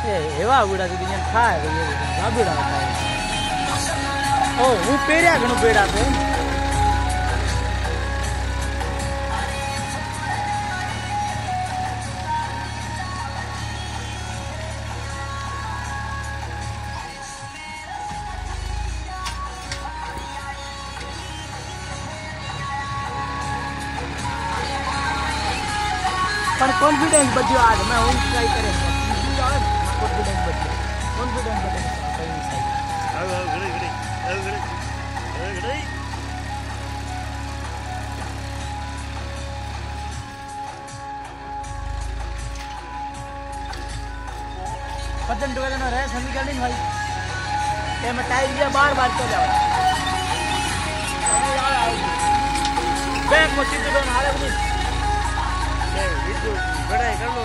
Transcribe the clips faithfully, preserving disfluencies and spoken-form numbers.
એ એવા ઉડા સુધી જેમ થાય તો એ ગાબડા થાય ઓ હું પેર્યા ઘણું પેડા છે पर कॉन्फिडेंस बच्चों आज मैं हूँ ट्राई करें कॉन्फिडेंस बच्चों कॉन्फिडेंस बच्चों पतन टुकड़ा ना रहे संधि कर भाई ये मैं टाइट दिया बार बार चल जाओ बैक मशीन तो दोनों हारे बनी बड़ा है कर लो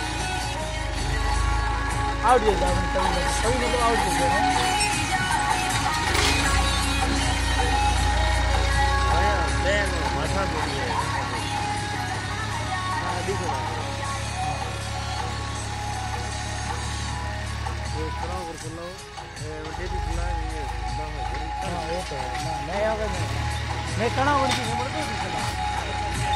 आउट दे दो तभी तभी मतलब आउट दे दो आया बैग माथा दे दिया हां देखो ये कराओ कर लो ये डेटी खुला ये ना हां वो तो ना मैं आऊंगा मैं कणा उनकी नंबर दे दूंगा